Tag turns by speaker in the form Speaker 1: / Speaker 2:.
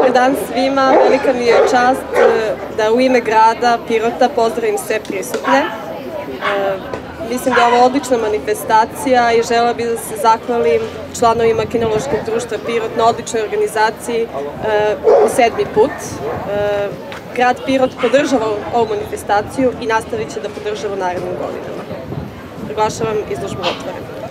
Speaker 1: Dobar dan svima, velika mi je čast da u ime grada Pirota pozdravim sve prisutne. Mislim da je ovo odlična manifestacija i želela bih da se zahvalim članovima Kinološkog društva Pirot na odličnoj organizaciji u 7. put. Grad Pirot podržava ovu manifestaciju i nastavit će da podržava u narednim godinama. Proglašavam izložbu otvorenu.